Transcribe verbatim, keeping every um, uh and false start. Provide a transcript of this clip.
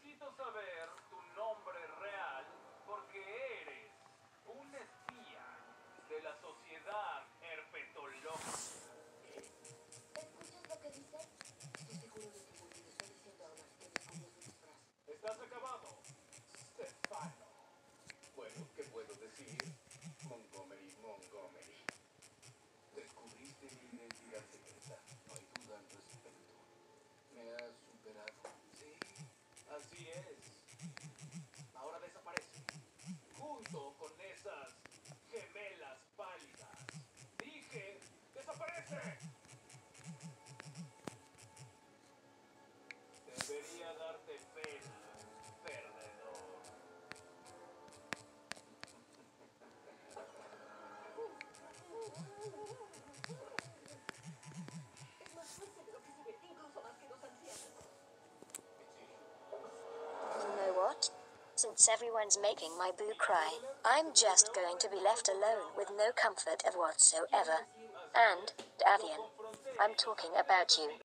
Necesito saber tu nombre real porque eres un espía de la sociedad herpetológica. ¿Escuchas lo que dice? Estoy seguro de que lo que está diciendo ahora es que descubrió su disfraz. ¿Estás acabado? Stefano. Bueno, ¿qué puedo decir? Montgomery, Montgomery. Descubriste mi identidad secreta. No hay duda al respecto. Me has superado. Sí, así es. Ahora desaparece. Junto con esas gemelas pálidas. Dije, ¡desaparece! Debería darte pena, perdedor. Es más fuerte de lo que se ve, incluso más que dos ancianos. You know what? Since everyone's making my boo cry, I'm just going to be left alone with no comfort of whatsoever. And, Davion, I'm talking about you.